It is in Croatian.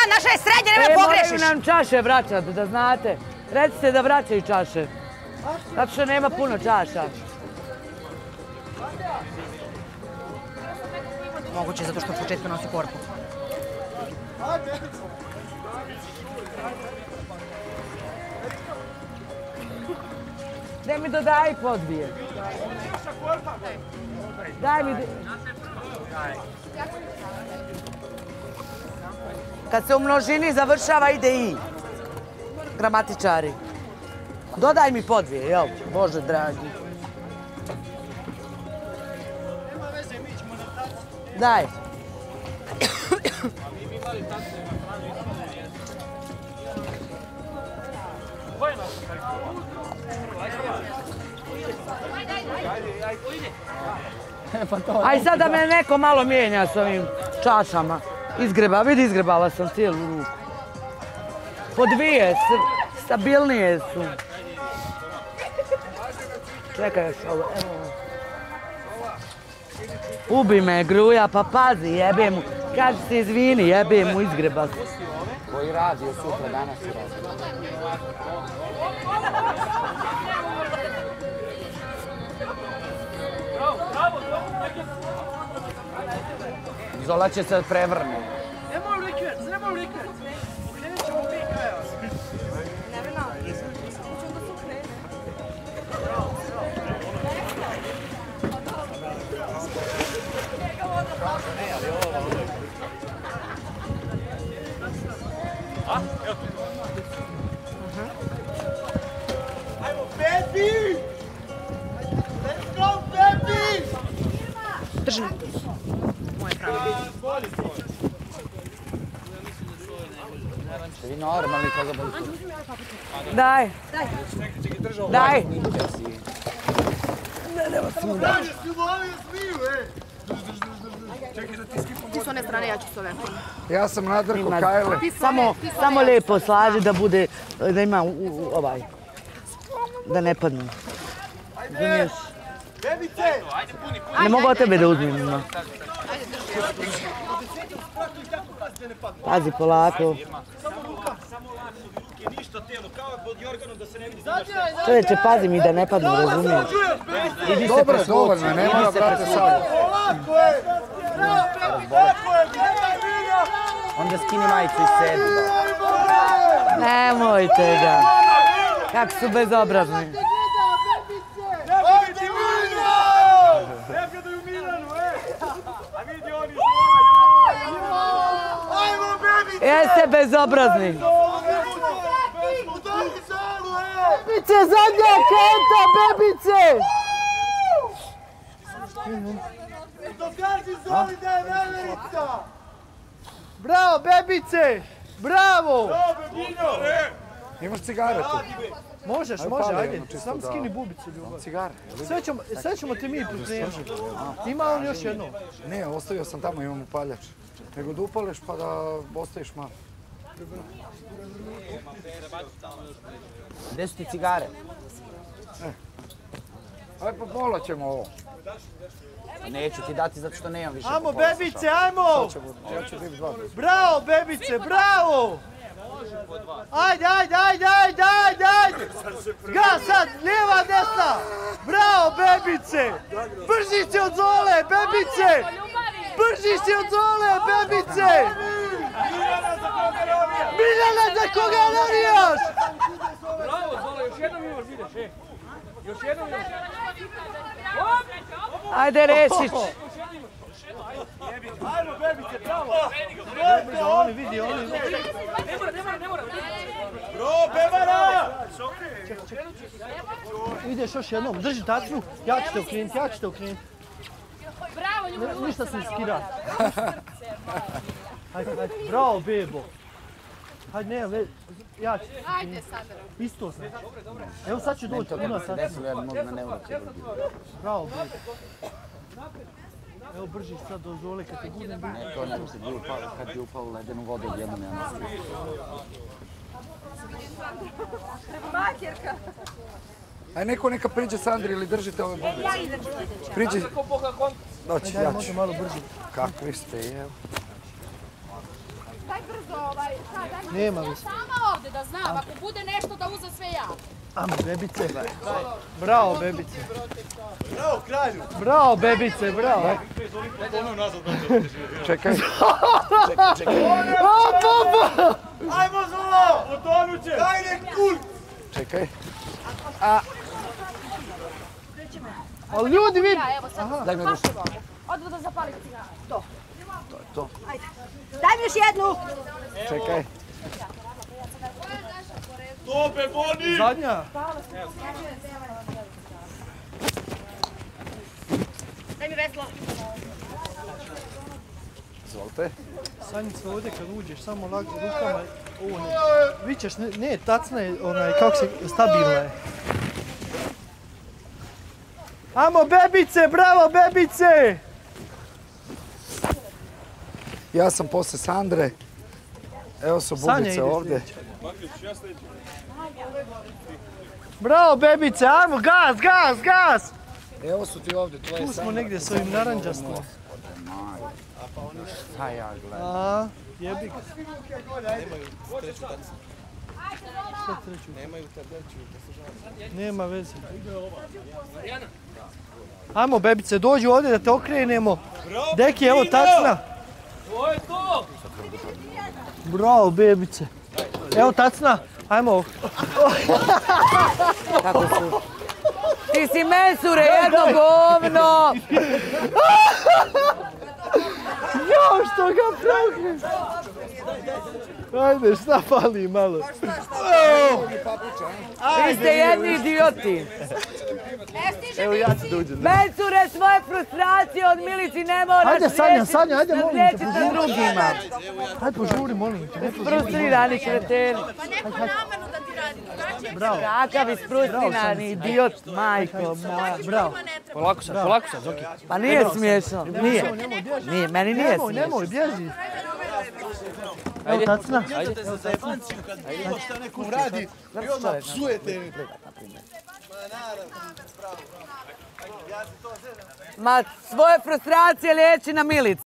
naša je srednja, nema pogrešiš. Moraju nam čaše vraćati, da znate. Recite da vraćaju čaše. Zato što nema puno čaša. Moguće, zato što u početku nosi korpu. Daj mi dodaj podbije. Daj mi... Kad se u množini završava, ide i. Gramatičari. Dodaj mi podvije, jel? Bože dragi. Daj. Aj sad da me neko malo mijenja s ovim čašama. Vidi izgrebala sam cijelu ruku. Po dvije, stabilnije su. Čekaj još ovo, evo. Ubi me Gruja, pa pazi, jebe mu. Kaži se izvini, jebe mu, izgreba se. Koji radi od sutra, danas i radi. Zola će se prevrne. Nemoj rikverc. Okrenut ćemo mi kraja. Ajmo, baby! Let's go, baby! Držim. Moje pravo. Vi normalni koga boli. Daj. Daj. Ti s one strane, ja ću s ove. Ja sam Nadrko Kajle. Samo lijepo slaži da bude, da ima ovaj, da ne padnu. Razumiješ? Ne mogu od tebe da uzmem. Pazi polako. Čovječe, pazi mi da ne padnu, razumiješ? Dobro, dovoljno, ne mora brate sad. Onda skini majicu i sedi. Nemojte ga. Kako su bezobrazni. Jeste bezobrazni. Bebice, zadnja kanta, bebice! Dokaži Zoli da je velica! Bravo, bebice! Bravo! Imaš cigare tu? Možeš, ajde. Samo skini bubicu, ljubav. Cigare. Sve ćemo te mi pripremiti. Ima on još jedno? Ne, ostavio sam tamo, imam upaljač. Nego da upališ pa da ostaviš malo. Gdje su ti cigare? Aj pa pola ćemo ovo. Neću ti dati zato što nemam više. Ajmo, bebice, ajmo! Ja ću biti dva. Bravo, bebice, bravo! Ajde! Ga sad, lijeva, desna! Bravo, bebice! Brži si od Zole, bebice! Brži si od Zole, bebice! Miljana, za koga navijaš? Bravo, Zola, još jednom imaš, vidiš, Još jednom imaš. Ajde, Rešić. Ajmo, bebice, bravo! Oni, vidi. Ne mora. Bro, Bevara! Ideš još jednom, drži tacnu, ja ću te okrenuti. Bravo, ljubav. Ništa se ne skida. Ajde, bravo, bebo. Hajde, ne, ja ću. Ajde, sada. Isto sam. Evo sad ću doći, ima sad. Bravo, bebo. Evo, brži sad do Zole kad te budem. Ne, to ne bi se bio upao, kad bi upao u ledenu vodu odjednom ja nastavim. Makjerka. Aj neko neka priđe Sandri ili držite ove bubice. Ja idem. Priđi. Doći, ja ću. Može malo brži. Kakvi ste, evo. Daj brzo ovaj, daj Nema ja više. sama ovdje da znam, ako bude nešto da uzem sve ja. Ajmo, bebice. Bravo, bebice. Bravo, kralju. Bravo, bebice, bravo. Čekaj. Ajmo, Zulo! Potonut će! Daj nek kul! Čekaj. Ali ljudi vidi. Ja, evo sad, Daj mi ruku. odmah da zapalim cigara. To. To. Daj mi još jednu. Čekaj. Tope, Boni! Zadnja. Daj mi veslo. Izvolite. Sanjica, ovdje kad uđeš, samo lako rukama, ovo ne. Vićeš, ne, tacna je, kako se, stabilna je. Ajmo, bebice, bravo, bebice! Ja sam posle Sandre. Evo su Sanja bubice ide ovdje. Bravo, bebice, ajmo, gas, gas, gas! Evo su ti ovdje, tvoje Tu smo negdje s ovim naranđastim. Šta ja gledam? A, jebi ga. Nema veze. Ajmo, bebice, dođi ovdje da te okrenemo. Deki, evo tacna. To je to! Bravo, bebice. Evo tacna. Ajmo. Kako su? Ti si mesure, jedno govno! Jo, što ga prokri. Ajde, šta fali malo? Vi ste jedni idioti. Evo ja ću da uđem. Mesure, svoje frustracije od Milici ne moraš Ajde, Sanja, Sanja, ajde, molim te, riješiti na drugima. Ajde, požuri, molim te. Frustrirani kreteni. Pa neko namenu da ti radi drugačije. Bravo. Kakav isfrustrirani idiot, majko moja. Bravo. Polako sad, Zoki. Pa nije smiješno. Nije. Nije, meni nije Nemoj, smiješno. nemoj, bježi. Evo tacna. Ma svoje frustracije liječi na Milici.